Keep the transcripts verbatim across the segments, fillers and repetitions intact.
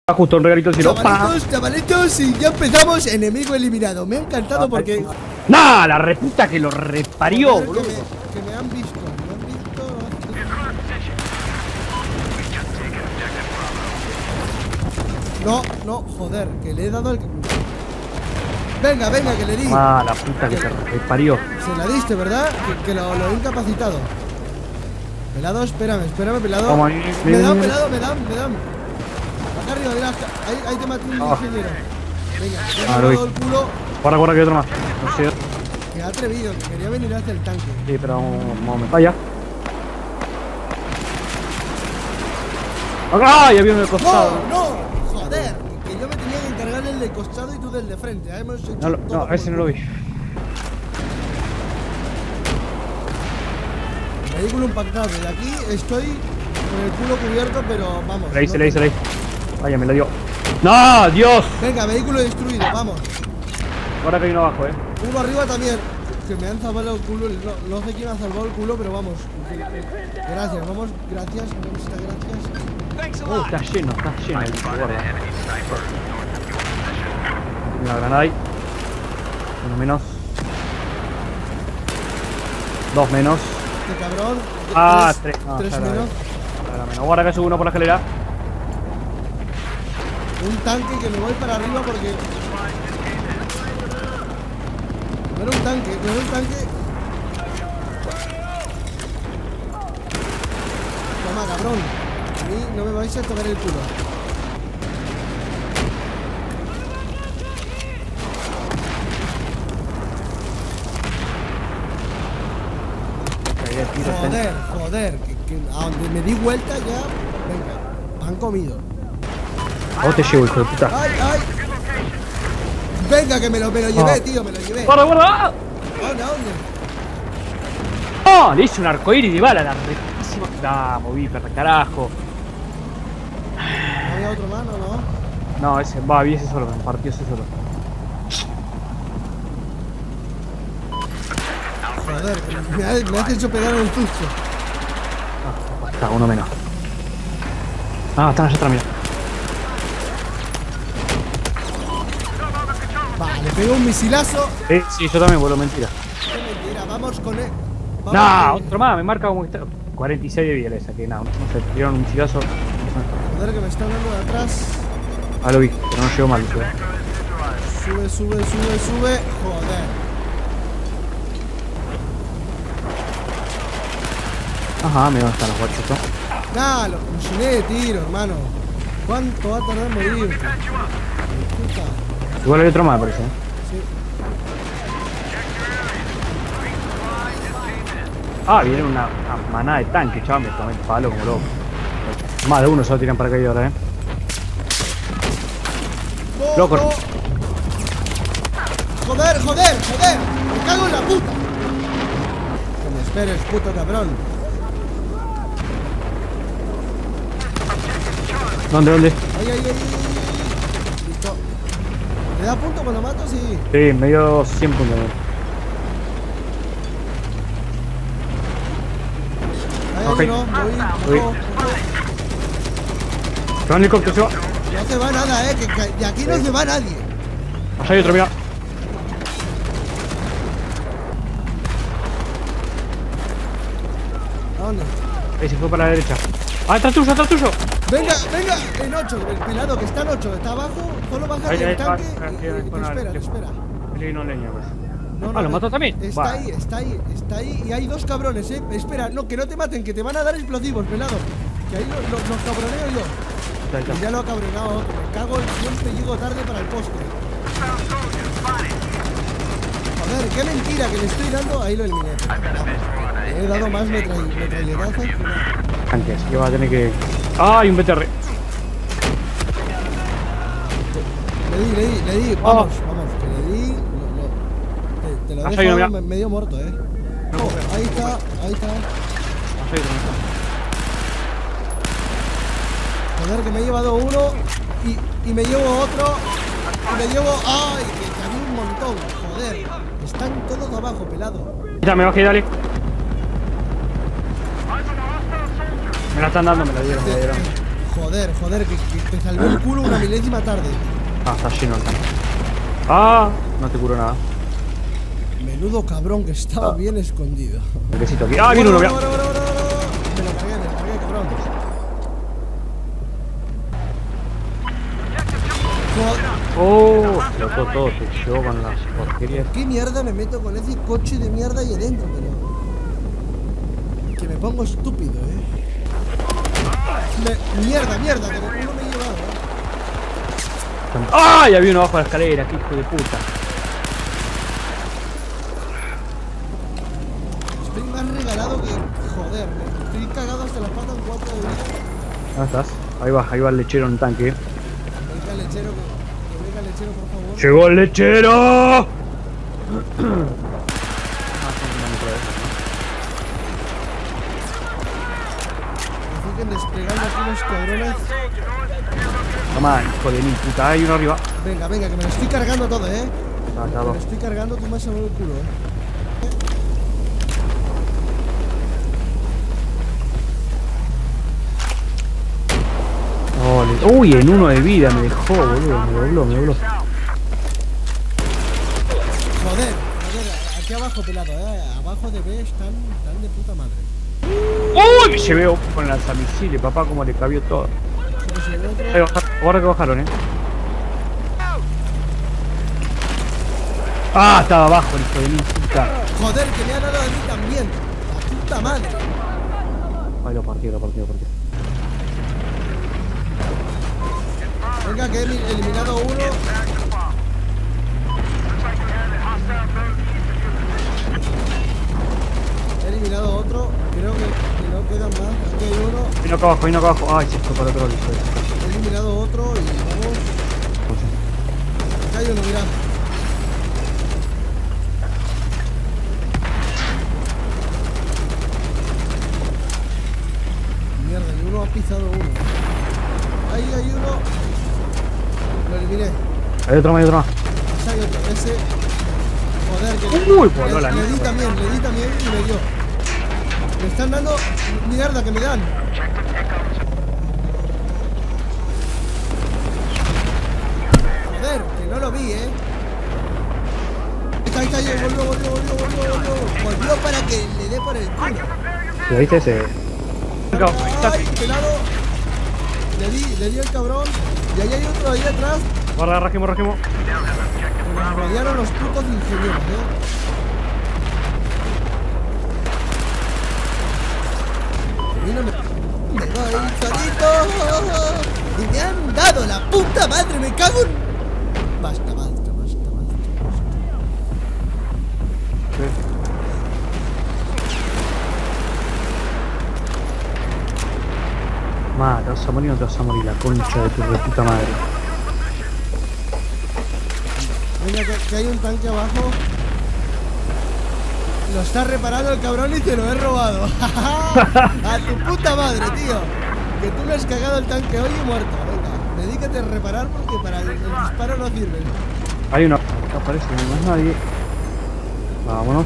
Justo un regalito al cielo. Chavalitos, chavalitos, y ya empezamos. Enemigo eliminado. Me ha encantado porque... ¡Nah! La reputa que lo reparió, Joder, boludo. que, me, que me han visto. Me han visto. No, no, joder, que le he dado el... Venga, venga, que le di. Ah, la puta que te reparió. Se la diste, ¿verdad? Que, que lo, lo he incapacitado. Pelado, espérame, espérame, pelado. Vamos, Me dan, pelado, me dan, me dan. Acá arriba, mira, ahí, ahí te maté un Oh. ingeniero. Venga, te he Ah, lo vi. dado el culo. Guarda, guarda que hay otro más. No sé. Que ha atrevido, que quería venir hacia el tanque. Sí, pero vamos, vamos. Vaya. ¡Ah! Ya vio en el costado. ¡No! ¡No! ¡Joder! Que yo me tenía que encargar el del costado y tú del de frente. Ya hemos hecho No, lo- todo no, ese como- no lo vi. Vehículo impactado. De aquí estoy con el culo cubierto, pero vamos. Le hice, no le hice, te- le hice. Vaya, me la dio. ¡No! ¡Dios! Venga, vehículo destruido, vamos. Ahora que hay uno abajo, eh. Uno arriba también. Que me han salvado el culo. No, no sé quién ha salvado el culo, pero vamos. Gracias, vamos. Gracias. Muchas gracias. Oh, está lleno, está lleno. el guarda. Una granada ahí. Uno menos. Dos menos. Este cabrón. Ah, tres, tres. No, tres ya la menos. vi. Ahora menos. Guarda que sube uno por la escalera. Un tanque que me voy para arriba porque... No era un tanque, no era un tanque. Toma, cabrón. A mí no me vais a tocar el culo. Ahí el tiro está en- Joder, joder. Que, que a donde me di vuelta ya... Venga, han comido. A vos te llevo, hijo de puta. ¡Ay, ay! Venga, que me lo, me lo llevé, Ah. tío, me lo llevé. ¡Guarda, guarda! ¿Dónde, dónde? ¡Oh! Le hice un arcoíris de bala, la retísima. Ah, moví, perra, carajo. ¿No había otro mano, no? No, ese, va, vi ese solo, me partió ese solo. Joder, que me, ha- me has hecho pegar el susto. Ah, está, uno menos. Ah, están allá atrás, mira. Va, le pego un misilazo. Sí, sí, yo también, boludo, mentira. Qué mentira, vamos con él. Vamos No, con- otro más, me marca como que está. cuarenta y seis de vida le saqué, no, no sé, tiraron un chilazo. Joder, que me está dando de atrás. Ah, lo vi, pero no llegó mal, tío. Sube, sube, sube, sube. Joder. Ajá, me van a estar los guachos, ¿no? Nah, lo fusilé de tiro, hermano. ¿Cuánto va a tardar en morir? Puta. Igual hay otro más, parece. ¿eh? Sí. Ah, viene una, una manada de tanques, chaval, me tomé el palo como loco. Más de uno se lo tiran para acá y ahora, eh. No, Loco. no. Joder, joder, joder. Me cago en la puta. Que me esperes, puto cabrón. ¿Dónde, dónde? Ay, ay, ay, ay. Listo. ¿Me da punto cuando mato? Sí. Sí, medio cien puntos. Ahí Ok. hay uno, voy, Voy. bajo, bajo. Se va el helicóptero, se va. No se va nada, eh, que, que de aquí no se va nadie. Allá hay otro, mira. ¿A dónde? Ahí se fue para la derecha. Ah, atrás tuyo, atrás tuyo. Venga, venga, en ocho, el pelado que está en ocho, está abajo, solo baja Ahí, del ahí, tanque va, y, ahí, y- ahí, y te con la- espera, te le- espera. Le no leña, pues. No, Ah, ¿lo no, mató también? Está Va. ahí, está ahí, está ahí y hay dos cabrones, eh. Espera, no, que no te maten, que te van a dar explosivos, pelado. Que ahí los, los, los cabroneo yo. Ahí está. Y ya lo ha cabronado otro, me cago en siempre llego tarde para el postre. Joder, qué mentira que le estoy dando, ahí lo eliminé. Le he dado más metrall- metralletazos que nada. Antes, que va a tener que. ¡Ah! Hay un B T R. Le di, le di, le di, vamos, vamos, que le di, lo, lo, te, te lo Allá he hay uno, dejado mira. me- medio muerto, eh. Oh, ahí está, ahí está. Allá hay otro. Joder, que me he llevado uno y, y me llevo otro y me llevo... ¡Ay! Que, que había un montón, joder. Están todos abajo, pelado. Ya, me bajé, dale. Me la están dando, me la dieron, me la dieron. Joder, joder, que, que te salvé el culo una milésima tarde. Ah, está lleno el tanque. Ah, no te curo nada. Menudo cabrón que estaba Ah. bien escondido. Necesito aquí. Ah, viene uno, mira. Me lo cargué, me lo cargué, cabrón. Joder, Oh, explotó todo, te llevó con las porquerías. ¿qué mierda me meto con ese coche de mierda ahí adentro? Pero... que me pongo estúpido, eh. Me... Mierda, mierda, que uno me he llevado, eh. ¡Ay! Había uno abajo de la escalera, qué hijo de puta. Estoy más regalado que... Joder, me estoy cagado hasta la pata en cuatro de vida. ¿Dónde estás? Ahí va, ahí va el lechero en tanque. Venga el lechero, que, que venga el lechero, por favor. ¡Llegó el lechero! Me siguen desplegando aquí los cabrones. Toma, hijo de mi puta, hay uno arriba. Venga, venga, que me lo estoy cargando todo, eh. Ah, Me claro. lo estoy cargando, tú me has salvado el culo, eh. Ole. Uy, en uno de vida me dejó, boludo. Me dobló, me dobló. Joder, joder, aquí abajo pelado, eh. Abajo de B están, están de puta madre. Uy, me llevé con el lanzamisiles, papá, como le cabió todo. Pero si el otro... Ahí bajaron, ahora que bajaron, eh. Ah, estaba abajo, el hijo de mi puta. Joder, que me ha dado a mí también. La puta madre. Ay, lo partí, lo partí, lo partí. Venga, que he eliminado uno. He eliminado otro. Creo que, que no quedan más. Aquí hay uno. Vino acá abajo, vino acá abajo. Ay, se fue para otro lado. He eliminado otro y vamos. Acá hay uno, mirad. Mierda, y uno ha pisado uno. Ahí hay uno. Lo eliminé. Hay otro más, hay otro más. Ese hay otro. Ese. Joder, que Uy, le, voló la le di mierda. también, le di también y me dio. Me están dando mierda que me dan. Joder, que no lo vi, eh. Ahí está, ahí está, volvió, volvió, volvió, volvió, volvió. Volvió para que le dé por el culo. ¿Lo viste ese? Acá, ahí está. Ay, pelado. Le di, le di al cabrón. Y ahí hay otro ahí atrás. Guarda, rajemos, rajemos. Que nos rodearon los putos ingenieros, eh. Y no me... Me voy solito. Y me han dado la puta madre, me cago en... Basta, basta, basta, basta, basta. Sí. Ma, te vas a morir o no te vas a morir, la concha de tu puta madre. Venga, que, que hay un tanque abajo. Lo está reparando el cabrón y te lo he robado. A tu puta madre, tío. Que tú me has cagado el tanque hoy y muerto. Venga, dedícate a reparar porque para el, el disparo no sirve. Hay uno. No aparece ni más nadie. Vámonos.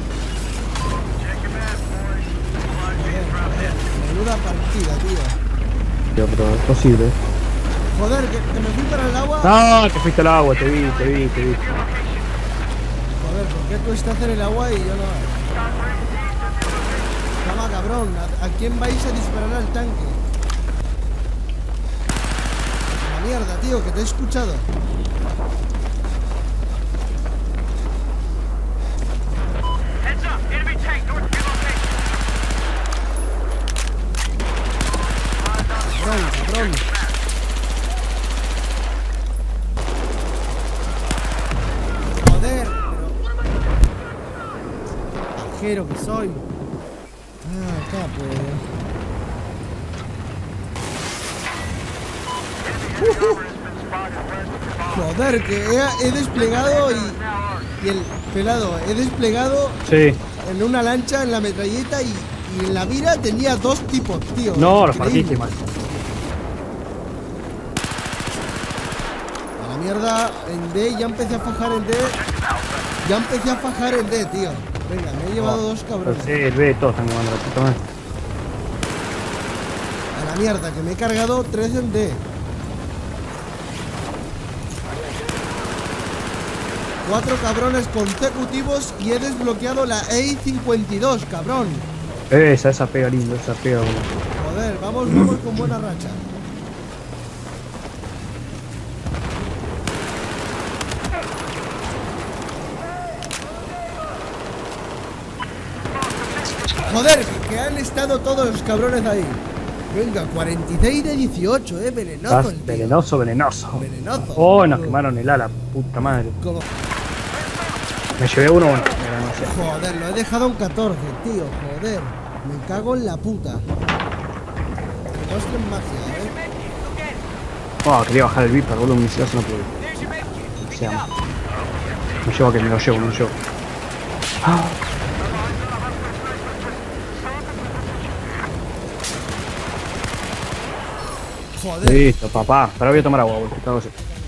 Joder, joder, menuda partida, tío. Tío, pero es posible. Joder, que, que me fui para el agua. No, te fuiste al agua, te vi, te vi, te vi. Joder, ¿por qué tú estás en el agua y yo no? Toma, cabrón, ¿a, a quién vais a disparar al tanque? La mierda, tío, que te he escuchado. Cabrón, cabrón. Joder, pero... Pajero que soy. Ah, acá, pues... Joder, que he, he desplegado y, y el pelado, he desplegado Sí. en una lancha en la metralleta y, y en la mira tenía dos tipos, tío. No, los Increíble. partiste mal. A la mierda, en D, ya empecé a fajar en D. Ya empecé a fajar en D, tío. Venga, me he llevado dos cabrones. Sí, el B, todos están jugando la puta madre. A la la mierda, que me he cargado tres en D. Cuatro cabrones consecutivos y he desbloqueado la E I cincuenta y dos, cabrón. Esa, esa pega lindo, esa pega. Joder, vamos, vamos con buena racha. Joder, que han estado todos los cabrones ahí. Venga, cuarenta y seis de dieciocho, eh, venenoso el tío. Venenoso, venenoso. Venenoso. Oh, nos quemaron el ala, puta madre. Como... Me llevé uno, bueno, pero no sé. Joder, lo he dejado en catorce, tío, joder. Me cago en la puta. Que muestren magia, eh. Oh, quería bajar el Viper, boludo, misiones no pude. O sea, me llevo a que me lo llevo, me lo llevo. Ah. Joder. Listo, papá. Ahora voy a tomar agua, boludo.